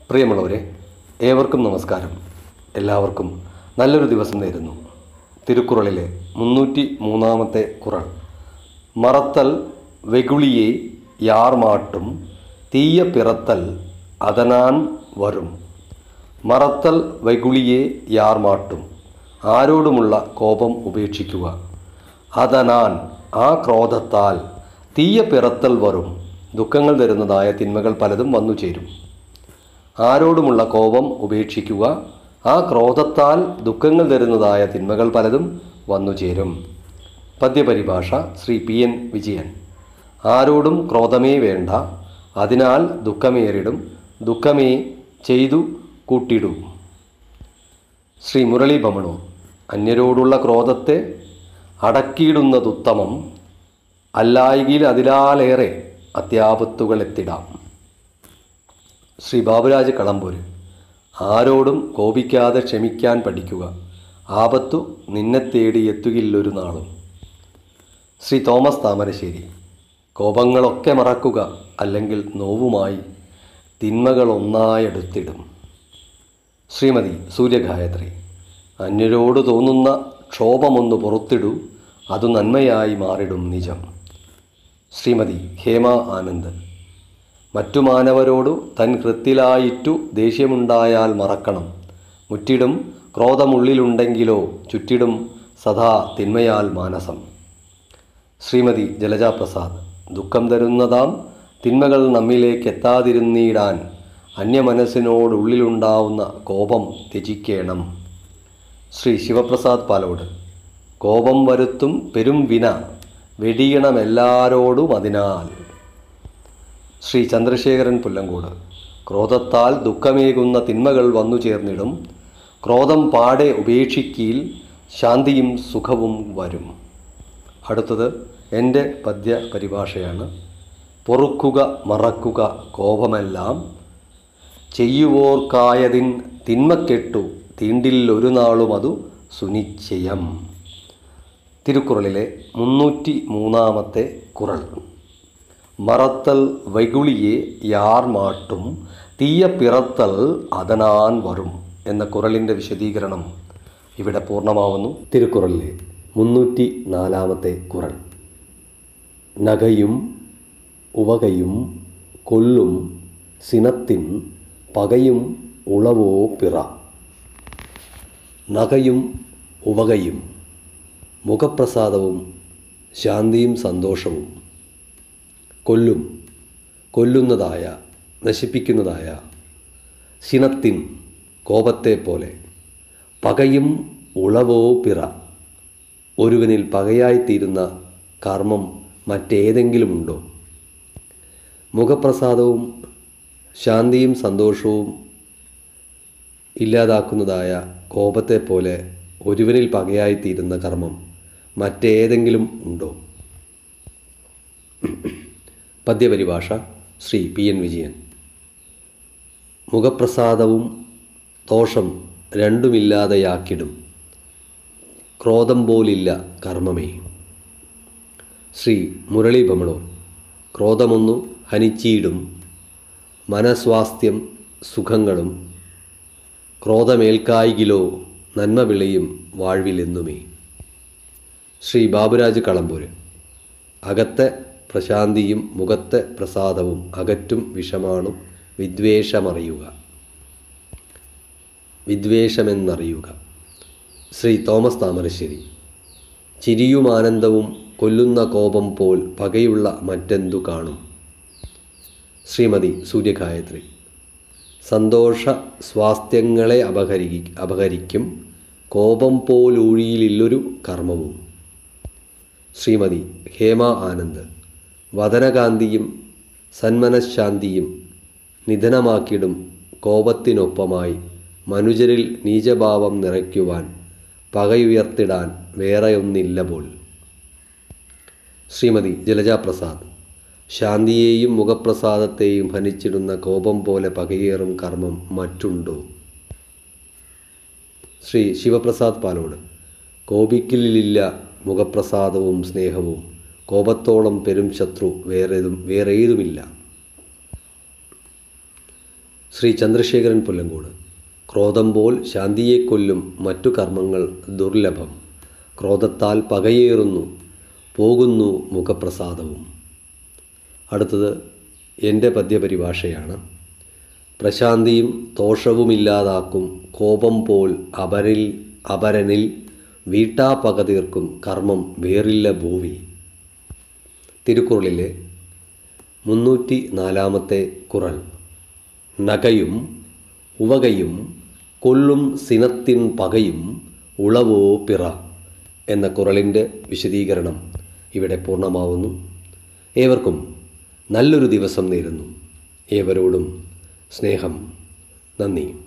പ്രിയമുള്ളവരെ, ഏവർക്കും നമസ്കാരം. എല്ലാവർക്കും നല്ലൊരു ദിവസം നേരുന്നു. തിരുക്കുറളിലെ 303 കുറൾ. മറത്തൽ വെകുളിയെ യാർമാട്ടും തീയ പിറത്തൽ അതനാൻ വരും. മറത്തൽ വെകുളിയെ യാർമാട്ടും, ആരോടുമുള്ള കോപം ഉപേക്ഷിക്കുക. അതനാൻ, ആ ക്രോധത്താൽ, തീയ പിറത്തൽ വരും, ദുഃഖങ്ങൾ തരുന്നതായ തിന്മകൾ പലതും വന്നു ചേരും. ആരോടുമുള്ള കോപം ഉപേക്ഷിക്കുക, ആ ക്രോധത്താൽ ദുഃഖങ്ങൾ തരുന്നതായ തിന്മകൾ പലതും വന്നു ചേരും. പദ്യപരിഭാഷ ശ്രീ PN വിജയൻ. ആരോടും ക്രോധമേ വേണ്ട, അതിനാൽ ദുഃഖമേറിടും, ദുഃഖമേ ചെയ്തു കൂട്ടിടൂ. ശ്രീ മുരളി ഭമണൂർ. അന്യരോടുള്ള ക്രോധത്തെ അടക്കിയിടുന്നതുത്തമം, അല്ലായെങ്കിൽ അതിലാലേറെ അത്യാപത്തുകൾ എത്തിടാം. ശ്രീ ബാബുരാജ് കളമ്പൂര്. ആരോടും കോപിക്കാതെ ക്ഷമിക്കാൻ പഠിക്കുക, ആപത്തു നിന്നെ തേടി എത്തുകില്ലൊരു നാളും. ശ്രീ തോമസ് താമരശ്ശേരി. കോപങ്ങളൊക്കെ മറക്കുക, അല്ലെങ്കിൽ നോവുമായി തിന്മകളൊന്നായെടുത്തിടും. ശ്രീമതി സൂര്യഗായത്രി. അന്യരോട് തോന്നുന്ന ക്ഷോഭമൊന്ന് പുറത്തിടൂ, അതു നന്മയായി മാറിടും നിജം. ശ്രീമതി ഹേമ ആനന്ദ്. മറ്റു മാനവരോടു തൻ കൃത്തിലായിട്ടു ദേഷ്യമുണ്ടായാൽ മറക്കണം, മുറ്റിടും ക്രോധമുള്ളിലുണ്ടെങ്കിലോ ചുറ്റിടും സദാ തിന്മയാൽ മാനസം. ശ്രീമതി ജലജ പ്രസാദ്. ദുഃഖം തരുന്നതാം തിന്മകൾ നമ്മിലേക്കെത്താതിരുന്നിടാൻ അന്യമനസ്സിനോടുള്ളിലുണ്ടാവുന്ന കോപം ത്യജിക്കണം. ശ്രീ ശിവപ്രസാദ് പാലോട്. കോപം വരുത്തും പെരും വിന, വെടിയണമെല്ലാരോടും അതിനാൽ. ശ്രീ ചന്ദ്രശേഖരൻ പുല്ലങ്കോട്. ക്രോധത്താൽ ദുഃഖമേകുന്ന തിന്മകൾ വന്നു ചേർന്നിടും, ക്രോധം പാടെ ഉപേക്ഷിക്കയിൽ ശാന്തിയും സുഖവും വരും. അടുത്തത് എൻ്റെ പദ്യ പരിഭാഷയാണ്. പൊറുക്കുക മറക്കുക കോപമെല്ലാം, ചെയ്യുവോർക്കായതിൻ തിന്മക്കെട്ടു തീണ്ടില്ലൊരു നാളും അതു സുനിശ്ചയം. തിരുക്കുറളിലെ 303 കുറൾ. മറത്തൽ വൈകുളിയെ യാർമാട്ടും തീയ പിറത്തൽ അതനാൻ വരും എന്ന കുറളിൻ്റെ വിശദീകരണം ഇവിടെ പൂർണ്ണമാവുന്നു. തിരുക്കുറളിലെ 304 കുറൾ. നഗയും ഉവകയും കൊല്ലും സിനത്തിൻ പകയും ഉളവോ പിറ. നഗയും ഉവകയും, മുഖപ്രസാദവും ശാന്തിയും സന്തോഷവും. കൊല്ലും, കൊല്ലുന്നതായ, നശിപ്പിക്കുന്നതായ. സിനത്തിൻ, കോപത്തെ പോലെ. പകയും ഉളവോ പിറ, ഒരുവനിൽ പകയായിത്തീരുന്ന കർമ്മം മറ്റേതെങ്കിലുമുണ്ടോ? മുഖപ്രസാദവും ശാന്തിയും സന്തോഷവും ഇല്ലാതാക്കുന്നതായ കോപത്തെ പോലെ ഒരുവനിൽ പകയായിത്തീരുന്ന കർമ്മം മറ്റേതെങ്കിലും ഉണ്ടോ? പദ്യപരിഭാഷ ശ്രീ PN വിജയൻ. മുഖപ്രസാദവും ദോഷം രണ്ടുമില്ലാതെയാക്കിടും, ക്രോധം പോലില്ല കർമ്മമേ. ശ്രീ മുരളി ഭമണൂർ. ക്രോധമൊന്നു ഹനിച്ചീടും, മനസ്വാസ്ഥ്യം സുഖങ്ങളും, ക്രോധമേൽക്കായികിലോ നന്മ വിളയും വാഴ്വിലെന്നുമേ. ശ്രീ ബാബുരാജ് കളമ്പൂര്. അകത്തെ പ്രശാന്തിയും മുഖത്തെ പ്രസാദവും അകറ്റും വിഷമാണും വിദ്വേഷമറിയുക, വിദ്വേഷമെന്നറിയുക. ശ്രീ തോമസ് താമരശ്ശേരി. ചിരിയും ആനന്ദവും കൊല്ലുന്ന കോപം പോൽ പകയുള്ള മറ്റെന്തു കാണും. ശ്രീമതി സൂര്യഗായത്രി. സന്തോഷ സ്വാസ്ഥ്യങ്ങളെ അപഹരിക്കും കോപം പോലൂഴിയിലില്ലൊരു കർമ്മവും. ശ്രീമതി ഹേമ ആനന്ദ്. വദനകാന്തിയും സന്മനഃശാന്തിയും നിധനമാക്കിടും കോപത്തിനൊപ്പമായി മനുജരിൽ നീചഭാവം നിറയ്ക്കുവാൻ പകയുയർത്തിടാൻ വേറെയൊന്നില്ല പോൽ. ശ്രീമതി ജലജ പ്രസാദ്. ശാന്തിയെയും മുഖപ്രസാദത്തെയും ഹനിച്ചിടുന്ന കോപം പോലെ പകയേറും കർമ്മം മറ്റുണ്ടോ? ശ്രീ ശിവപ്രസാദ് പാലോട്. കോപിക്കലില്ല മുഖപ്രസാദവും സ്നേഹവും, കോപത്തോളം പെരും ശത്രു വേറേതുമില്ല. ശ്രീ ചന്ദ്രശേഖരൻ പുല്ലങ്കോട്. ക്രോധം പോൽ ശാന്തിയെ കൊല്ലും മറ്റു കർമ്മങ്ങൾ ദുർലഭം. ക്രോധത്താൽ പകയേറുന്നു പോകുന്നു മുഖപ്രസാദവും. അടുത്തത് എൻ്റെ പദ്യപരിഭാഷയാണ്. പ്രശാന്തിയും ദോഷവുമില്ലാതാക്കും കോപം പോൽ അപരനിൽ വീട്ടാപ്പക തീർക്കും കർമ്മം വേറില്ല ഭൂവിൽ. തിരുക്കുറളിലെ 304 കുറൾ. നകയും ഉവകയും കൊല്ലും സിനത്തിൻ പകയും ഉളവോ പിറ എന്ന കുറളിൻ്റെ വിശദീകരണം ഇവിടെ പൂർണ്ണമാവുന്നു. ഏവർക്കും നല്ലൊരു ദിവസം നേരുന്നു. ഏവരോടും സ്നേഹം. നന്ദി.